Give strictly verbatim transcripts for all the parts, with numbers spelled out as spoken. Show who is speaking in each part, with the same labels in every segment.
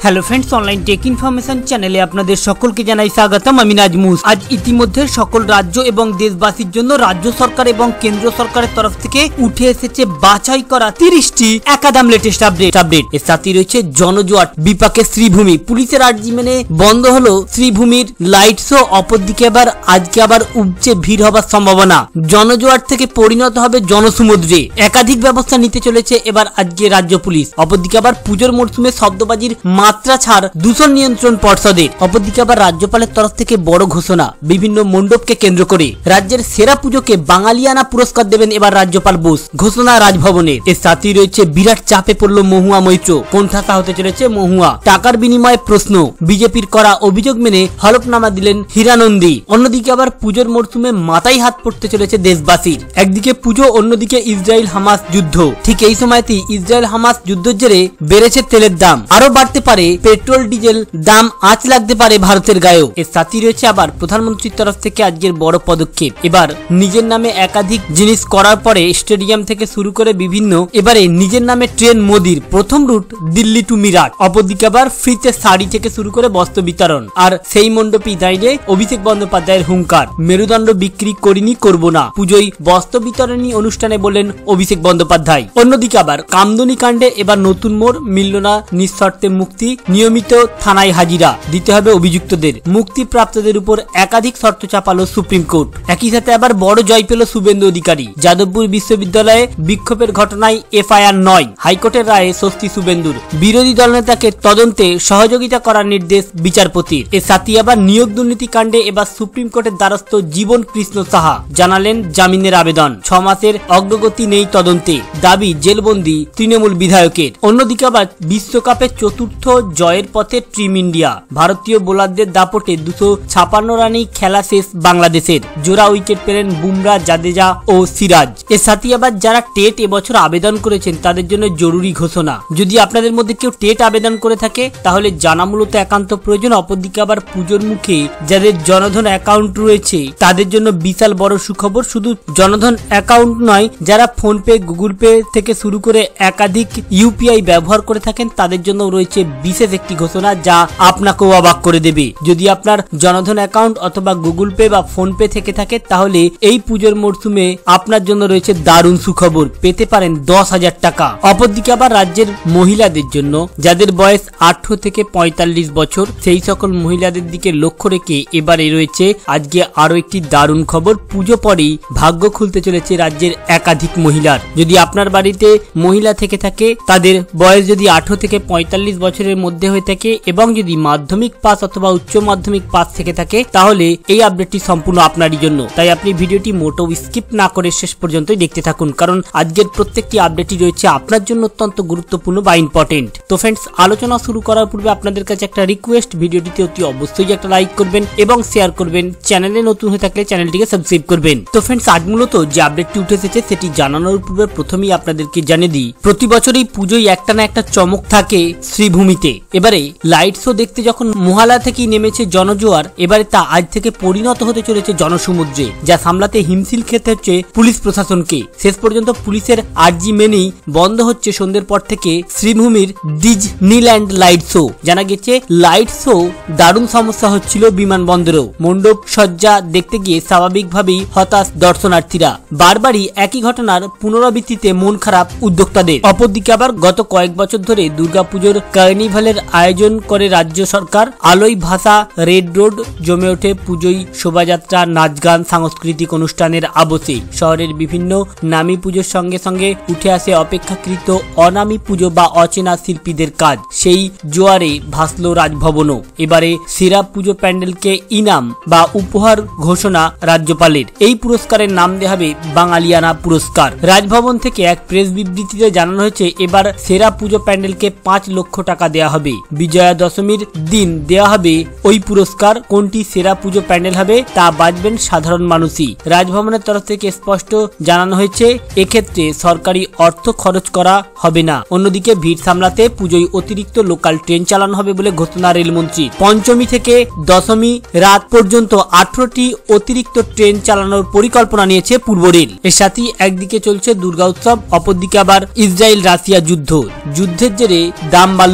Speaker 1: Hello friends, online tech information चैनेले आपनादेर सकलके जानाई स्वागतम। आमि नाजमुस। आज इतिमध्ये सकल राज्य एवं देशबासीर जन्य राज्य सरकार एवं केंद्र सरकारेर तरफ थेके उठे एसेছে বাছাই করা তিরিশটি একাধাম লেটেস্ট আপডেট আপডেট এর সাথে রয়েছে জনজোয়ার বিপাকে শ্রীভূমি পুলিশের আর্জি মেনে বন্ধ হলো শ্রীভূমির লাইট শো। অপরদিকে আবার আজকে আবার উপচে ভিড় হবার সম্ভাবনা, জনজোয়ার থেকে পরিণত হবে জনসমুদ্রে। একাধিক ব্যবস্থা নিতে চলেছে এবার আজকে রাজ্য পুলিশ। অপরদিকে আবার পুজোর মরশুমে শব্দবাজির মাত্রা ছাড় দূষণ নিয়ন্ত্রণ পর্ষদের। অপরদিকে আবার রাজ্যপালের তরফ থেকে বড় ঘোষণা, বিভিন্ন মণ্ডপকে কেন্দ্র করে রাজ্যের সেরা পুজোকে বাঙালিয়ানা পুরস্কার দেবেন এবার রাজ্যপাল বোস, ঘোষণা রাজভবনের। এর সাথেই রয়েছে বিরাট চাপে পড়লো মহুয়া মৈত্র, কোণঠাসা হতে চলেছে মহুয়া। টাকার বিনিময়ে প্রশ্ন, বিজেপির করা অভিযোগ মেনে হলফনামা দিলেন হীরানন্দী। অন্যদিকে আবার পুজোর মরশুমে মাথায় হাত পড়তে চলেছে দেশবাসীর। একদিকে পুজো, অন্যদিকে ইসরায়েল হামাস যুদ্ধ। ঠিক এই সময়তেই ইসরায়েল হামাস যুদ্ধের জেরে বেড়েছে তেলের দাম, আরো বাড়তে পারে পেট্রোল ডিজেল দাম, আঁচ লাগতে পারে ভারতের গায়েও। এর সাথে রয়েছে আবার প্রধানমন্ত্রীর তরফ থেকে আজকের বড় পদক্ষেপ। এবার নিজের নামে একাধিক জিনিস করার পরে স্টেডিয়াম থেকে শুরু করে বিভিন্ন, এবারে নিজের নামে ট্রেন মোদির, প্রথম রুট দিল্লি টু মিরাট। অপরদিকে আবার ফ্রিতে শাড়ি থেকে শুরু করে বস্ত্র বিতরণ। আর সেই মণ্ডপে দাঁড়িয়ে অভিষেক বন্দ্যোপাধ্যায়ের হুঙ্কার, মেরুদণ্ড বিক্রি করিনি, করব না। পুজোয় বস্ত্র বিতরণী অনুষ্ঠানে বললেন অভিষেক বন্দ্যোপাধ্যায়। অন্যদিকে আবার কামদুনি কাণ্ডে এবার নতুন মোড়, মিলল না নিঃশর্তে মুক্তি, নিয়মিত থানায় হাজিরা দিতে হবে অভিযুক্তদের, মুক্তিপ্রাপ্তদের উপর একাধিক শর্ত চাপালো সুপ্রিম কোর্ট। একই সাথে আবার বড় জয় পেল শুভেন্দু অধিকারী। যাদবপুর বিশ্ববিদ্যালয়ে বিক্ষোভের ঘটনায় এফআইআর নয়, হাইকোর্টের রায়ে স্বস্তি শুভেন্দুর। বিরোধী দলনেতাকে তদন্তে সহযোগিতা করার নির্দেশ বিচারপতির। এর সাথে আবার নিয়োগ দুর্নীতি কাণ্ডে এবার সুপ্রিম কোর্টের দ্বারস্থ জীবন কৃষ্ণ সাহা, জানালেন জামিনের আবেদন। ছ মাসের অগ্রগতি নেই তদন্তে, দাবি জেলবন্দি তৃণমূল বিধায়কের। অন্যদিকে আবার বিশ্বকাপের চতুর্থ জয়ের পথে টিম ইন্ডিয়া, ভারতীয় বোলারদের দাপটে দুশো ছাপান্ন রানেই খেলা শেষ বাংলাদেশের। জোড়া উইকেট পেলেন বুমরা, জাদেজা ও সিরাজ। এর সাথে আবার যারা টেট এবছর আবেদন করেছেন তাদের জন্য জরুরি ঘোষণা। যদি আপনাদের মধ্যে কেউ টেট আবেদন করে থাকে তাহলে জানা মূলত একান্ত প্রয়োজন। অপরদিকে আবার পুজোর মুখে যাদের জনধন অ্যাকাউন্ট রয়েছে তাদের জন্য বিশাল বড় সুখবর। শুধু জনধন অ্যাকাউন্ট নয়, যারা ফোন পে, গুগল পে থেকে শুরু করে একাধিক ইউপিআই ব্যবহার করে থাকেন তাদের জন্য রয়েছে বিশেষ একটি ঘোষণা, যা আপনাকেও অবাক করে দেবে। যদি আপনার জনধন অ্যাকাউন্ট অথবা গুগল পে বা ফোন পে থেকে থাকে তাহলে এই পুজোর মরশুমে আপনার জন্য রয়েছে দারুণ সুখবর, পেতে পারেন দশ হাজার টাকা। অপরদিকে আবার রাজ্যের মহিলাদের জন্য, যাদের বয়স আঠারো থেকে পঁয়তাল্লিশ বছর, সেই সকল মহিলাদের দিকে লক্ষ্য রেখে এবারে রয়েছে আজকে আরো একটি দারুণ খবর। পুজো পরেই ভাগ্য খুলতে চলেছে রাজ্যের একাধিক মহিলার। যদি আপনার বাড়িতে মহিলা থেকে থাকে, তাদের বয়স যদি আঠারো থেকে পঁয়তাল্লিশ বছরের মধ্যে হয়ে থাকে এবং যদি মাধ্যমিক পাস অথবা উচ্চ মাধ্যমিক পাস থেকে থাকে তাহলে এই আপডেটটি সম্পূর্ণ আপনারই জন্য। তাই আপনি ভিডিওটি মোটেও স্কিপ না করে শেষ পর্যন্তই দেখতে থাকুন, কারণ আজকের প্রত্যেকটি আপডেটই রয়েছে আপনার জন্য অত্যন্ত গুরুত্বপূর্ণ বা ইম্পর্টেন্ট। তো ফ্রেন্ডস, আলোচনা শুরু করার পূর্বে আপনাদের কাছে একটা রিকোয়েস্ট, ভিডিওটিতে অতি অবশ্যই একটা লাইক করবেন এবং শেয়ার করবেন। চ্যানেলে নতুন হয়ে থাকলে চ্যানেলটিকে সাবস্ক্রাইব করবেন। তো ফ্রেন্ডস, আজ মূলত যে আপডেটটি উঠে এসেছে সেটি জানানোর পূর্বে প্রথমেই আপনাদেরকে জানিয়ে দিই, প্রতি বছরই পুজোয় একটা না একটা চমক থাকে শ্রীভূমিতে। এবারে লাইট শো দেখতে যখন মহালয়া থেকেই নেমেছে জনজোয়ার, এবারে তা আজ থেকে পরিণত হতে চলেছে জনসমুদ্রে, যা সামলাতে হিমশিল খেতে হচ্ছে পুলিশ প্রশাসনকে। শেষ পর্যন্ত পুলিশের আর্জি মেনেই বন্ধ হচ্ছে সন্ধ্যের পর থেকে শ্রীভূমির ডিজনিল্যান্ড লাইট শো। জানা গেছে লাইট শো দারুণ সমস্যা হচ্ছিল বিমানবন্দরেও। মণ্ডপ সজ্জা দেখতে গিয়ে স্বাভাবিকভাবেই হতাশ দর্শনার্থীরা। বারবারই একই ঘটনার পুনরাবৃত্তিতে মন খারাপ উদ্যোক্তাদের। অপরদিকে আবার গত কয়েক বছর ধরে দুর্গাপুজোর কার্নিভালের আয়োজন করে রাজ্য সরকার। আলোয় ভাষা রেড রোড জমে ওঠে পুজোয় শোভাযাত্রা, নাচ গান, সাংস্কৃতিক অনুষ্ঠানের আবশে। শহরের বিভিন্ন নামী পুজোর সঙ্গে সঙ্গে উঠে আসে অপেক্ষাকৃত অনামী পুজো বা অচেনা শিল্পীদের কাজ। সেই জোয়ারে ভাসল রাজভবনও। এবারে সেরা পুজো প্যান্ডেলকে ইনাম বা উপহার ঘোষণা রাজ্যপালের। এই পুরস্কারের নাম দেওয়া হবে বাঙালিয়ানা পুরস্কার। রাজভবন থেকে এক প্রেস বিবৃতিতে জানানো হয়েছে এবার সেরা পুজো প্যান্ডেলকে পাঁচ লক্ষ টাকা দেওয়া হবে। বিজয়া দশমীর দিন দেওয়া হবে ওই পুরস্কার। কোনটি সেরা পুজো প্যান্ডেল হবে তা বাঁচবেন সাধারণ মানুষই। রাজভবনের তরফ থেকে স্পষ্ট জানানো হয়েছে এক্ষেত্রে সরকারি অর্থ খরচ করা হবে না। অন্যদিকে ভিড় সামলাতে পুজোয় অতিরিক্ত লোকাল ট্রেন চালানো হবে বলে ঘোষণা রেলমন্ত্রী। পঞ্চমী থেকে দশমী রাত পর্যন্ত আঠারোটি অতিরিক্ত ট্রেন চালানোর পরিকল্পনা নিয়েছে পূর্ব রেল। এর সাথেই একদিকে চলছে দুর্গা উৎসব, অপরদিকে আবার ইসরায়েল রাশিয়া যুদ্ধ। যুদ্ধের জেরে দাম বাড়ল তেলের।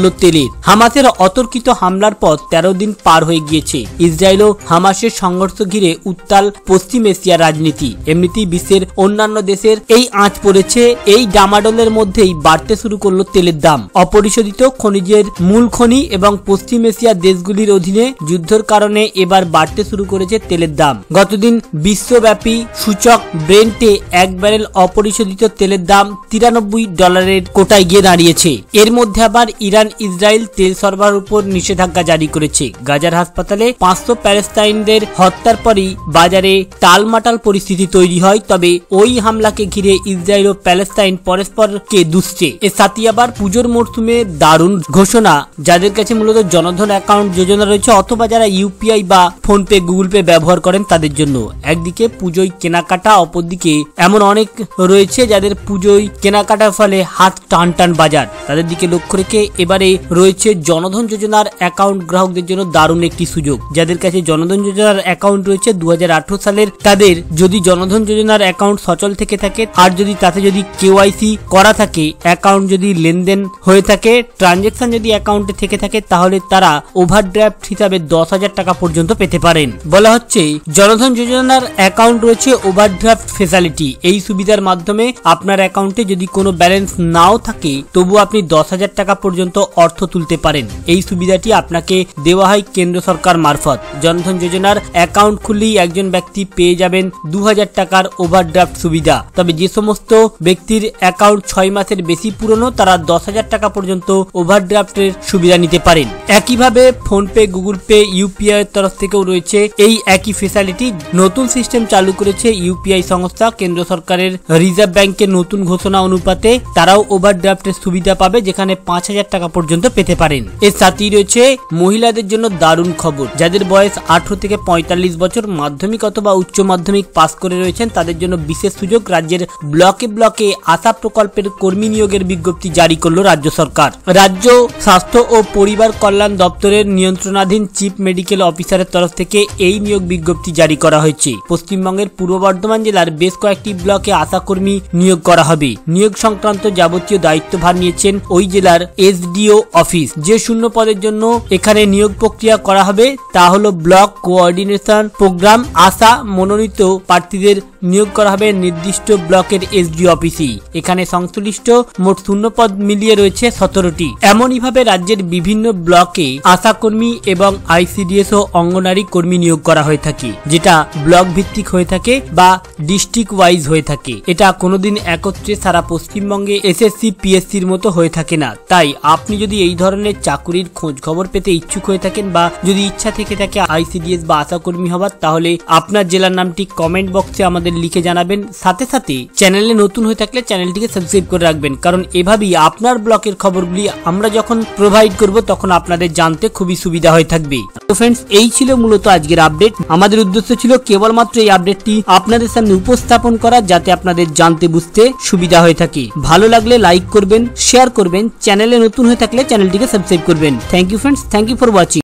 Speaker 1: যুদ্ধের। হামাসের অতর্কিত হামলার পর তেরো দিন পার হয়ে গিয়েছে। ইসরায়েল ও হামাসের সংঘর্ষ ঘিরে উত্তাল পশ্চিম এশিয়ার রাজনীতি। এমনিতেই বিশ্বের অন্যান্য দেশের এই আঁচ পড়েছে। এই ডামাডোলের মধ্যেই বাড়তে শুরু করলো তেলের দাম। অপরিশোধিত খনিজের মূল খনি এবং পশ্চিম এশিয়ার দেশগুলির অধীনে যুদ্ধের কারণে এবার বাড়তে শুরু করেছে তেলের দাম। গতদিন বিশ্বব্যাপী সূচক ব্রেন্টে এক ব্যারেল অপরিশোধিত তেলের দাম তিরানব্বই ডলারের কোটায় গিয়ে দাঁড়িয়েছে। এর মধ্যে আবার ইরান ইসরায়েল তেল সরবরাহের উপর নিষেধাজ্ঞা জারি করেছে। গাজার হাসপাতালে পাঁচশো প্যালেস্তাইনদের হত্যার পরই বাজারে টালমাটাল পরিস্থিতি তৈরি হয়। তবে ওই হামলাকে ঘিরে ইসরায়েল ও প্যালেস্তাইন পরস্পরকে দুষছে। এর সাথে আবার পুজোর মরশুমে দারুণ ঘোষণা, যাদের কাছে মূলত জনধন অ্যাকাউন্ট যোজনা রয়েছে অথবা যারা ইউপিআই বা ফোন পে গুগল পে ব্যবহার করেন তাদের জন্য। একদিকে পুজোয় কেনাকাটা, অপরদিকে এমন অনেক রয়েছে যাদের পুজোয় কেনাকাটার ফলে হাত টান টান বাজার। তাদের দিকে লক্ষ্য রেখে এবারে রয়েছে জনধন যোজনার অ্যাকাউন্ট গ্রাহকদের জন্য দারুণ একটি সুযোগ। যাদের কাছে জনধন যোজনার অ্যাকাউন্ট রয়েছে দু হাজার আঠারো সালের, তাদের যদি জনধন যোজনার অ্যাকাউন্ট সচল থেকে থাকে আর যদি তাতে যদি কেওয়াইসি করা থাকে, অ্যাকাউন্ট যদি লেনদেন হয়ে থাকে, ট্রানজেকশন যদি অ্যাকাউন্টে থেকে থাকে, তাহলে তারা ওভারড্রাফট হিসাবে দশ হাজার টাকা পর্যন্ত পেতে পারেন। বলা হচ্ছে জনধন যোজনার অ্যাকাউন্ট রয়েছে ওভারড্রাফট ফেসিলিটি। এই সুবিধার মাধ্যমে আপনার অ্যাকাউন্টে যদি কোনো ব্যালেন্স নাও থাকে তবু আপনি দশ হাজার টাকা পর্যন্ত অর্থ তুলতে পারেন। এই সুবিধাটি আপনাকে দেওয়া হয় কেন্দ্র সরকার মারফত। জনধন যোজনার অ্যাকাউন্ট খুললেই একজন ব্যক্তি পেয়ে যাবেন দু হাজার টাকার ওভারড্রাফট সুবিধা। তবে যে সমস্ত ব্যক্তির অ্যাকাউন্ট ছয় মাসের বেশি পুরনো তারা দশ হাজার টাকা পর্যন্ত ওভারড্রাফটের সুবিধা নিতে পারেন। একইভাবে PhonePe, Google Pay, UPI এর তরফ থেকেও রয়েছে এই একই ফেসিলিটি। নতুন সিস্টেম চালু করেছে ইউপিআই সংস্থা। কেন্দ্র সরকারের রিজার্ভ ব্যাংকের নতুন ঘোষণা অনুপাতে তারাও ওভারড্রাফটের সুবিধা পাবে, যেখানে পাঁচ হাজার টাকা পর্যন্ত পেতে পারেন। এর সাথেই রয়েছে মহিলাদের জন্য দারুণ খবর। যাদের বয়স আঠারো থেকে পঁয়তাল্লিশ বছর, মাধ্যমিক অথবা উচ্চ মাধ্যমিক পাস করে রয়েছেন, তাদের জন্য বিশেষ সুযোগ। রাজ্যের ব্লকে ব্লকে আশা প্রকল্পের কর্মী নিয়োগের বিজ্ঞপ্তি জারি করল রাজ্য সরকার। রাজ্য স্বাস্থ্য ও পরিবার কল্যাণ দপ্তরের নিয়ন্ত্রণাধীন চিফ মেডিকেল অফিসারের তরফ থেকে এই নিয়োগ বিজ্ঞপ্তি জারি করা হয়েছে। পশ্চিমবঙ্গের পূর্ব বর্ধমান জেলার বেশ কয়েকটি ব্লকে আশা কর্মী নিয়োগ করা হবে। নিয়োগ সংক্রান্ত যাবতীয় দায়িত্বভার নিয়েছেন ওই জেলার এসডিও অফিস। যে শূন্য পদের জন্য এখানে নিয়োগ প্রক্রিয়া করা হবে তা হলো ব্লক কোঅর্ডিনেশন প্রোগ্রাম। আশা মনোনীত প্রার্থীদের নিয়োগ করা হবে নির্দিষ্ট ব্লকের এসডিও অফিসে। এখানে সংশ্লিষ্ট মোট শূন্য পদ মিলিয়ে রয়েছে সতেরোটি। এমনই ভাবে রাজ্যের বিভিন্ন ব্লকে আশা কর্মী এবং আইসিডিএস ও অঙ্গনারী কর্মী নিয়োগ করা হয়ে থাকে, যেটা ব্লক ভিত্তিক হয়ে থাকে বা ডিস্ট্রিক্ট ওয়াইজ হয়ে থাকে। এটা কোনোদিন একত্রে সারা পশ্চিমবঙ্গে এসএসসি পিএসসির মতো হয়ে থাকে না। তাই আপনি যদি এই ধরনের চাকুরির খোঁজ খবর পেতে ইচ্ছুক হয়ে থাকেন বা যদি ইচ্ছা থেকে থাকে আইসিডিএস বা আশা কর্মী হবার, তাহলে আপনার জেলার নামটি কমেন্ট বক্সে আমাদের লিখে জানাবেন। সাথে সাথে চ্যানেলে নতুন হয়ে থাকলে চ্যানেলটিকে সাবস্ক্রাইব করে রাখবেন, কারণ এভাবেই আপনার ব্লকের খবরগুলি আমরা যখন প্রোভাইড করব তখন আপনাদের জানতে খুবই সুবিধা হয়ে থাকবে। তো ফ্রেন্ডস, এই ছিল মূলত আজকের আপডেট। আমাদের উদ্দেশ্য ছিল কেবলমাত্র এই আপডেটটি আপনাদের সামনে উপস্থাপন করা, যাতে আপনাদের জানতে বুঝতে সুবিধা হয়ে থাকে। ভালো লাগলে লাইক করবেন, শেয়ার করবেন, চ্যানেলে নতুন হয়ে থাকলে চ্যানেলটিকে সাবস্ক্রাইব করবেন। Thank you friends, thank you for watching.